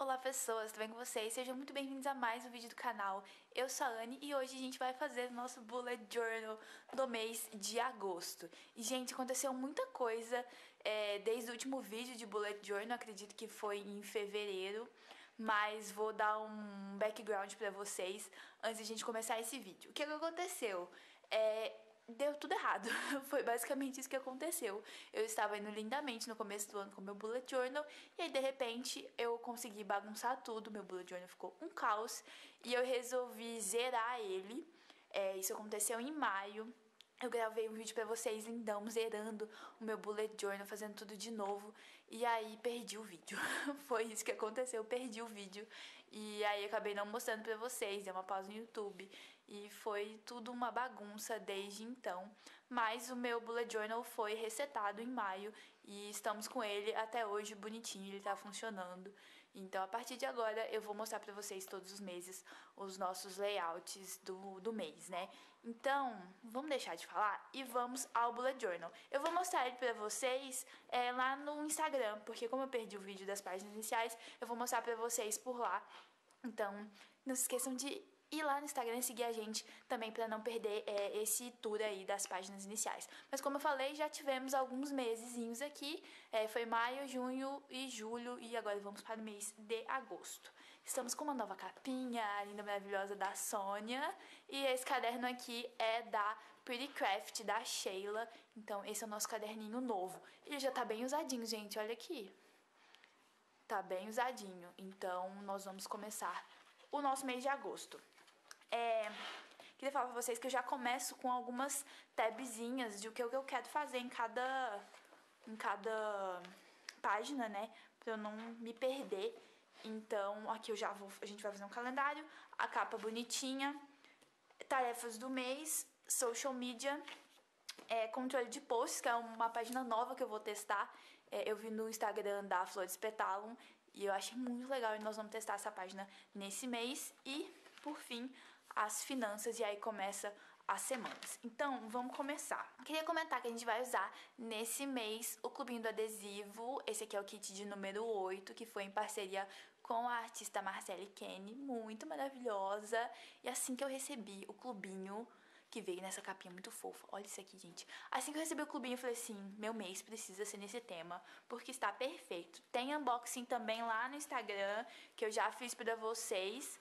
Olá pessoas, tudo bem com vocês? Sejam muito bem-vindos a mais um vídeo do canal. Eu sou a Anne e hoje a gente vai fazer o nosso Bullet Journal do mês de agosto. E gente, aconteceu muita coisa desde o último vídeo de Bullet Journal, acredito que foi em fevereiro. Mas vou dar um background pra vocês antes de a gente começar esse vídeo. O que aconteceu? Deu tudo errado. Foi basicamente isso que aconteceu. Eu estava indo lindamente no começo do ano com meu bullet journal e aí de repente eu consegui bagunçar tudo. Meu bullet journal ficou um caos e eu resolvi zerar ele. Isso aconteceu em maio. Eu gravei um vídeo pra vocês lindão, zerando o meu bullet journal, fazendo tudo de novo. E aí perdi o vídeo. Foi isso que aconteceu, eu perdi o vídeo. E aí acabei não mostrando pra vocês, dei uma pausa no YouTube. E foi tudo uma bagunça desde então. Mas o meu bullet journal foi resetado em maio. E estamos com ele até hoje bonitinho, ele tá funcionando. Então a partir de agora eu vou mostrar pra vocês todos os meses os nossos layouts do mês, né? Então, vamos deixar de falar e vamos ao bullet journal. Eu vou mostrar ele pra vocês lá no Instagram, porque como eu perdi o vídeo das páginas iniciais, eu vou mostrar pra vocês por lá. Então, não se esqueçam de ir lá no Instagram e seguir a gente também para não perder esse tour aí das páginas iniciais. Mas como eu falei, já tivemos alguns mesezinhos aqui. Foi maio, junho e julho e agora vamos para o mês de agosto. Estamos com uma nova capinha, linda, maravilhosa, da Sônia. E esse caderno aqui é da Pretty Craft, da Sheila. Então esse é o nosso caderninho novo. Ele já tá bem usadinho, gente, olha aqui. Tá bem usadinho. Então nós vamos começar o nosso mês de agosto. Queria falar pra vocês que eu já começo com algumas tabzinhas de o que eu quero fazer em cada página, né? Pra eu não me perder. Então, aqui a gente vai fazer um calendário, a capa bonitinha, tarefas do mês, social media, controle de posts, que é uma página nova que eu vou testar. Eu vi no Instagram da Flores Petalum e eu achei muito legal e nós vamos testar essa página nesse mês. E, por fim, as finanças, e aí começa as semanas. Então, vamos começar. Queria comentar que a gente vai usar nesse mês o clubinho do adesivo. Esse aqui é o kit de número 8, que foi em parceria com a artista Marcele Kenny, muito maravilhosa. E assim que eu recebi o clubinho, que veio nessa capinha muito fofa. Olha isso aqui, gente. Assim que eu recebi o clubinho, eu falei assim, meu mês precisa ser nesse tema, porque está perfeito. Tem unboxing também lá no Instagram, que eu já fiz pra vocês,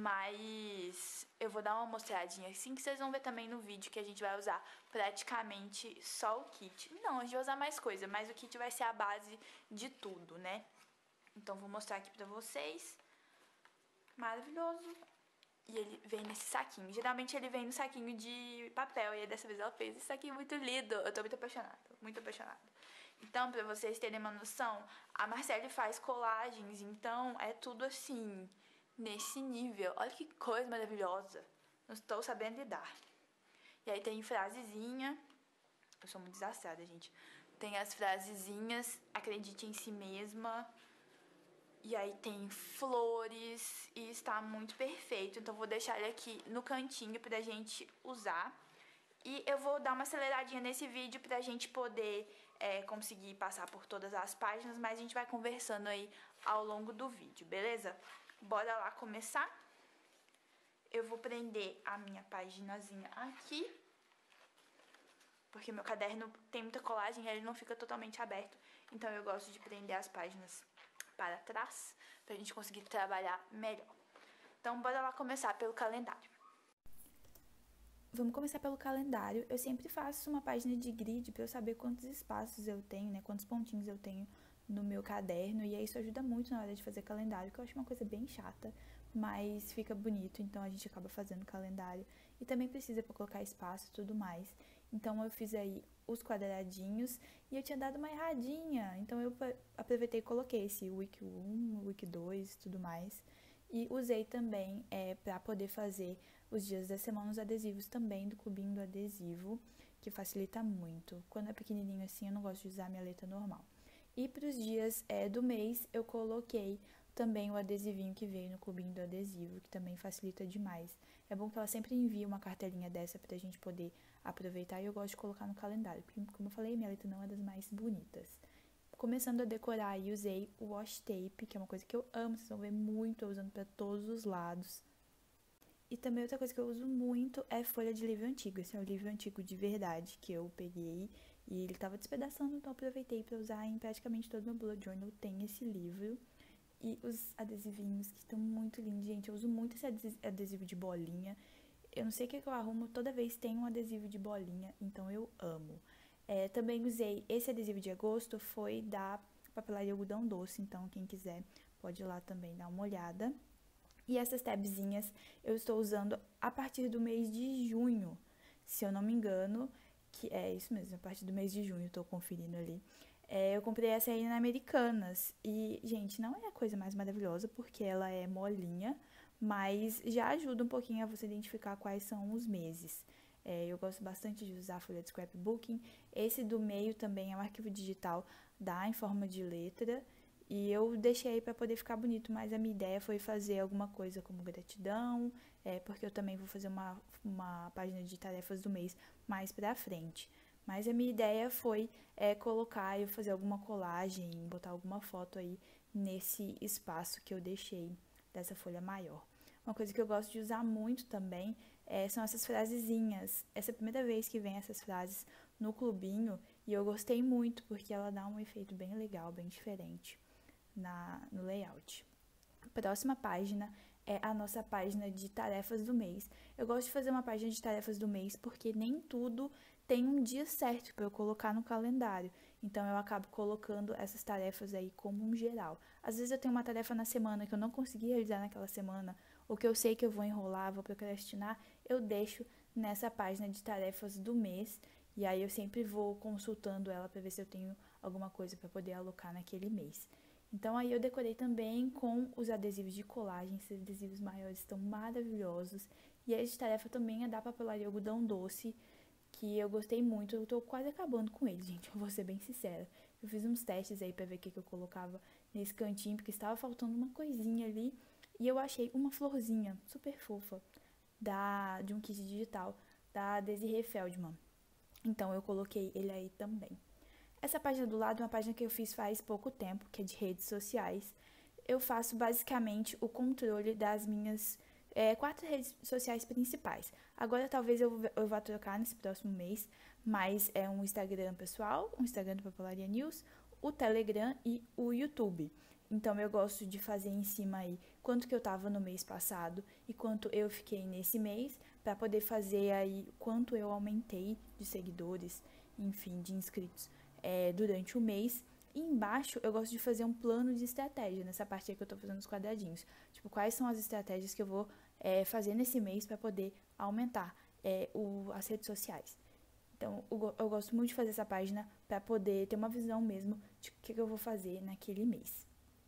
mas eu vou dar uma mostradinha assim, que vocês vão ver também no vídeo, que a gente vai usar praticamente só o kit. Não, a gente vai usar mais coisa, mas o kit vai ser a base de tudo, né? Então vou mostrar aqui pra vocês. Maravilhoso. E ele vem nesse saquinho. Geralmente ele vem no saquinho de papel. E aí dessa vez ela fez esse saquinho muito lindo. Eu tô muito apaixonada. Muito apaixonada. Então, pra vocês terem uma noção, a Marcele faz colagens. Então, é tudo assim, nesse nível. Olha que coisa maravilhosa. Não estou sabendo lidar. E aí tem frasezinha. Eu sou muito desastrada, gente. Tem as frasezinhas. Acredite em si mesma. E aí tem flores e está muito perfeito. Então vou deixar ele aqui no cantinho pra gente usar. E eu vou dar uma aceleradinha nesse vídeo pra gente poder conseguir passar por todas as páginas, mas a gente vai conversando aí ao longo do vídeo, beleza? Bora lá começar? Eu vou prender a minha paginazinha aqui, porque meu caderno tem muita colagem e ele não fica totalmente aberto. Então eu gosto de prender as páginas para trás, pra gente conseguir trabalhar melhor. Então, bora lá começar pelo calendário. Vamos começar pelo calendário. Eu sempre faço uma página de grid para eu saber quantos espaços eu tenho, né? Quantos pontinhos eu tenho no meu caderno. E aí isso ajuda muito na hora de fazer calendário, que eu acho uma coisa bem chata, mas fica bonito, então a gente acaba fazendo calendário. E também precisa para colocar espaço e tudo mais. Então eu fiz aí os quadradinhos e eu tinha dado uma erradinha. Então eu aproveitei e coloquei esse week 1, week 2 e tudo mais. E usei também para poder fazer os dias da semana os adesivos também do clubinho do adesivo, que facilita muito. Quando é pequenininho assim, eu não gosto de usar a minha letra normal. E para os dias do mês, eu coloquei também o adesivinho que veio no clubinho do adesivo, que também facilita demais. É bom que ela sempre envie uma cartelinha dessa pra gente poder aproveitar, e eu gosto de colocar no calendário, porque, como eu falei, minha letra não é das mais bonitas. começando a decorar e usei o washi tape, que é uma coisa que eu amo, vocês vão ver muito eu usando pra todos os lados. E também outra coisa que eu uso muito é folha de livro antigo. Esse é o livro antigo de verdade que eu peguei e ele tava despedaçando, então eu aproveitei pra usar em praticamente todo meu bullet journal. Tem esse livro. E os adesivinhos que estão muito lindos, gente. Eu uso muito esse adesivo de bolinha. Eu não sei o que eu arrumo, toda vez tem um adesivo de bolinha, então eu amo. Também usei esse adesivo de agosto, foi da Papelaria Algodão Doce, então quem quiser pode ir lá também dar uma olhada. E essas tabzinhas eu estou usando a partir do mês de junho, se eu não me engano, que é isso mesmo, a partir do mês de junho, eu tô conferindo ali. Eu comprei essa aí na Americanas e, gente, não é a coisa mais maravilhosa porque ela é molinha, mas já ajuda um pouquinho a você identificar quais são os meses. Eu gosto bastante de usar a folha de scrapbooking. Esse do meio também é um arquivo digital, dá em forma de letra. E eu deixei aí para poder ficar bonito, mas a minha ideia foi fazer alguma coisa como gratidão, porque eu também vou fazer uma página de tarefas do mês mais pra frente. Mas a minha ideia foi colocar e fazer alguma colagem, botar alguma foto aí nesse espaço que eu deixei dessa folha maior. Uma coisa que eu gosto de usar muito também são essas frasezinhas. Essa é a primeira vez que vem essas frases no clubinho e eu gostei muito porque ela dá um efeito bem legal, bem diferente no layout. A próxima página é a nossa página de tarefas do mês. Eu gosto de fazer uma página de tarefas do mês porque nem tudo tem um dia certo para eu colocar no calendário. Então eu acabo colocando essas tarefas aí como um geral. Às vezes eu tenho uma tarefa na semana que eu não consegui realizar naquela semana, ou que eu sei que eu vou enrolar, vou procrastinar, eu deixo nessa página de tarefas do mês. E aí eu sempre vou consultando ela para ver se eu tenho alguma coisa para poder alocar naquele mês. Então aí eu decorei também com os adesivos de colagem, esses adesivos maiores estão maravilhosos. E a de tarefa também é da Papelaria Algodão Doce, que eu gostei muito. Eu tô quase acabando com ele, gente, eu vou ser bem sincera. Eu fiz uns testes aí pra ver o que eu colocava nesse cantinho, porque estava faltando uma coisinha ali. E eu achei uma florzinha super fofa de um kit digital da Desiree Feldman. Então eu coloquei ele aí também. Essa página do lado é uma página que eu fiz faz pouco tempo, que é de redes sociais. Eu faço basicamente o controle das minhas 4 redes sociais principais. Agora talvez eu vá trocar nesse próximo mês, mas é um Instagram pessoal, um Instagram do Papelaria News, o Telegram e o YouTube. Então eu gosto de fazer em cima aí quanto que eu tava no mês passado e quanto eu fiquei nesse mês, para poder fazer aí quanto eu aumentei de seguidores, enfim, de inscritos durante o mês. E embaixo eu gosto de fazer um plano de estratégia, nessa parte aí que eu tô fazendo os quadradinhos. Tipo, quais são as estratégias que eu vou fazer nesse mês para poder aumentar as redes sociais. Então, eu gosto muito de fazer essa página para poder ter uma visão mesmo de o que eu vou fazer naquele mês.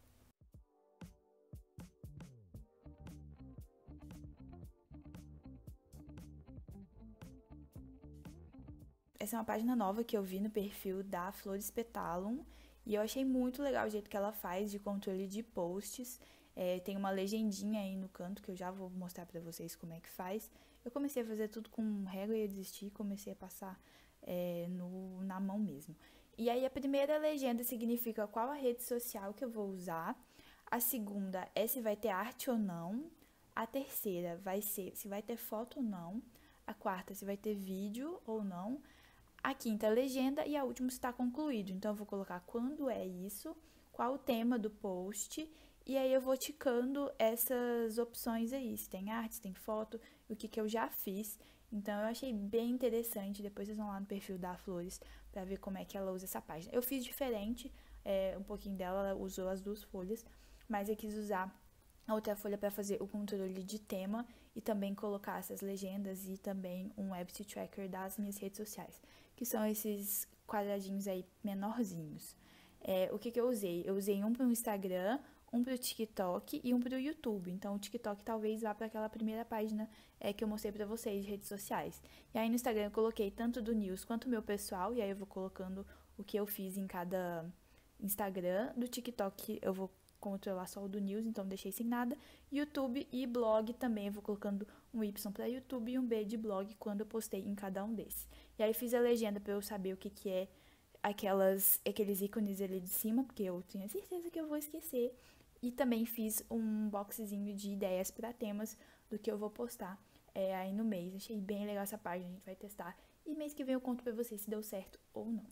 Essa é uma página nova que eu vi no perfil da Flores Petalum e eu achei muito legal o jeito que ela faz de controle de posts. Tem uma legendinha aí no canto que eu já vou mostrar pra vocês como é que faz. Eu comecei a fazer tudo com régua e eu desisti e comecei a passar na mão mesmo. E aí a primeira legenda significa qual a rede social que eu vou usar. A segunda é se vai ter arte ou não. A terceira vai ser se vai ter foto ou não. A quarta se vai ter vídeo ou não. A quinta legenda e a última está concluído. Então eu vou colocar quando é isso, qual o tema do post e aí eu vou ticando essas opções aí, se tem arte, se tem foto, o que eu já fiz. Então eu achei bem interessante, depois vocês vão lá no perfil da Flores pra ver como é que ela usa essa página. Eu fiz diferente, um pouquinho dela, ela usou as 2 folhas, mas eu quis usar a outra folha para fazer o controle de tema e também colocar essas legendas e também um website tracker das minhas redes sociais, que são esses quadradinhos aí menorzinhos. O que eu usei? Eu usei um para o Instagram, um para o TikTok e um para o YouTube. Então, o TikTok talvez vá para aquela primeira página que eu mostrei para vocês de redes sociais. E aí no Instagram eu coloquei tanto do News quanto o meu pessoal, e aí eu vou colocando o que eu fiz em cada Instagram. Do TikTok eu vou controlar só o do News, então deixei sem nada. YouTube e blog também, eu vou colocando um Y para YouTube e um B de blog quando eu postei em cada um desses. E aí fiz a legenda para eu saber o que é aqueles ícones ali de cima, porque eu tenho certeza que eu vou esquecer. E também fiz um boxzinho de ideias para temas do que eu vou postar aí no mês. Achei bem legal essa página, a gente vai testar. E mês que vem eu conto pra vocês se deu certo ou não.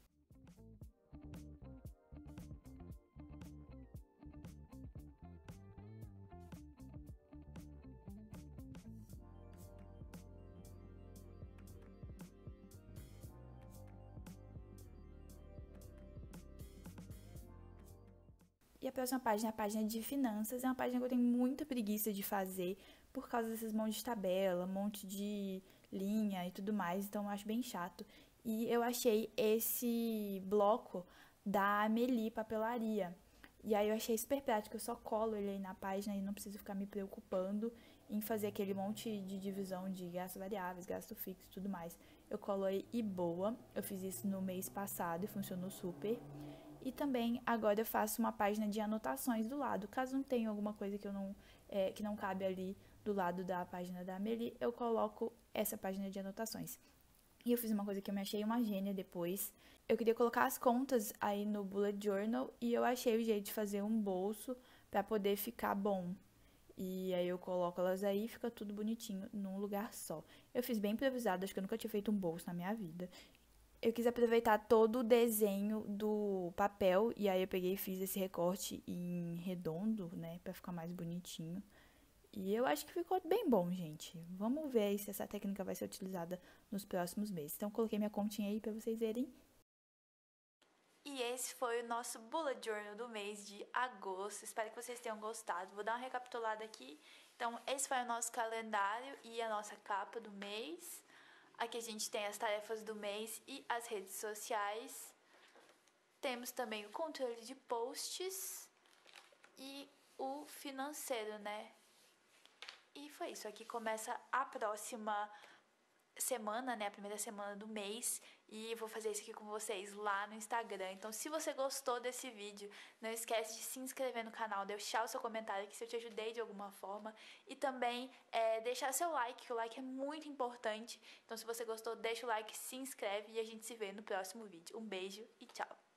E a próxima página é a página de finanças. É uma página que eu tenho muita preguiça de fazer por causa desses montes de tabela, monte de linha e tudo mais. Então eu acho bem chato. E eu achei esse bloco da Amelie Papelaria. E aí eu achei super prático. Eu só colo ele aí na página e não preciso ficar me preocupando em fazer aquele monte de divisão de gastos variáveis, gasto fixo e tudo mais. Eu colo aí e boa. Eu fiz isso no mês passado e funcionou super. E também agora eu faço uma página de anotações do lado. Caso não tenha alguma coisa que não cabe ali do lado da página da Amelie, eu coloco essa página de anotações. E eu fiz uma coisa que eu me achei uma gênia depois. Eu queria colocar as contas aí no bullet journal e eu achei o jeito de fazer um bolso para poder ficar bom. E aí eu coloco elas aí e fica tudo bonitinho num lugar só. Eu fiz bem improvisado, acho que eu nunca tinha feito um bolso na minha vida. Eu quis aproveitar todo o desenho do papel e aí eu peguei e fiz esse recorte em redondo, né, pra ficar mais bonitinho. E eu acho que ficou bem bom, gente. Vamos ver se essa técnica vai ser utilizada nos próximos meses. Então, coloquei minha continha aí pra vocês verem. E esse foi o nosso Bullet Journal do mês de agosto. Espero que vocês tenham gostado. Vou dar uma recapitulada aqui. Então, esse foi o nosso calendário e a nossa capa do mês. Aqui a gente tem as tarefas do mês e as redes sociais. Temos também o controle de posts e o financeiro, né? E foi isso. Aqui começa a próxima semana, né? A primeira semana do mês. E vou fazer isso aqui com vocês lá no Instagram. Então, se você gostou desse vídeo, não esquece de se inscrever no canal, deixar o seu comentário aqui se eu te ajudei de alguma forma. E também deixar seu like, que o like é muito importante. Então, se você gostou, deixa o like, se inscreve e a gente se vê no próximo vídeo. Um beijo e tchau!